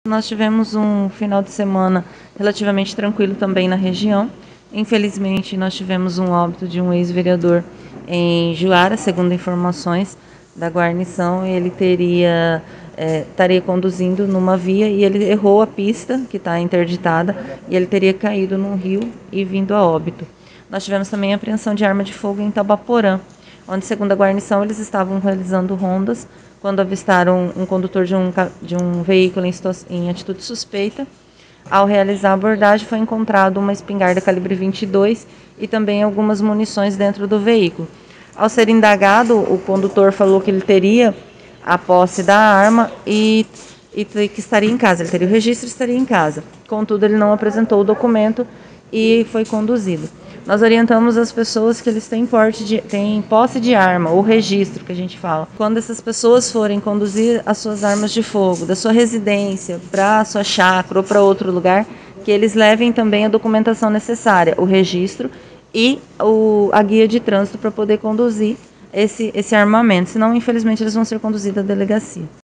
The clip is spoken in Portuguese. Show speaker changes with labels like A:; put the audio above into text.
A: Nós tivemos um final de semana relativamente tranquilo também na região. Infelizmente, nós tivemos um óbito de um ex-vereador em Juara, segundo informações da guarnição. Ele estaria conduzindo numa via e ele errou a pista, que está interditada, e ele teria caído num rio e vindo a óbito. Nós tivemos também a apreensão de arma de fogo em Taubaporã, onde, segundo a guarnição, eles estavam realizando rondas quando avistaram um condutor de um veículo em atitude suspeita. Ao realizar a abordagem, foi encontrado uma espingarda calibre 22 e também algumas munições dentro do veículo. Ao ser indagado, o condutor falou que ele teria a posse da arma e que estaria em casa, ele teria o registro e estaria em casa. Contudo, ele não apresentou o documento e foi conduzido. Nós orientamos as pessoas que eles têm posse de arma, ou registro, que a gente fala. Quando essas pessoas forem conduzir as suas armas de fogo da sua residência para a sua chácara ou para outro lugar, que eles levem também a documentação necessária, o registro e a guia de trânsito para poder conduzir esse armamento. Senão, infelizmente, eles vão ser conduzidos à delegacia.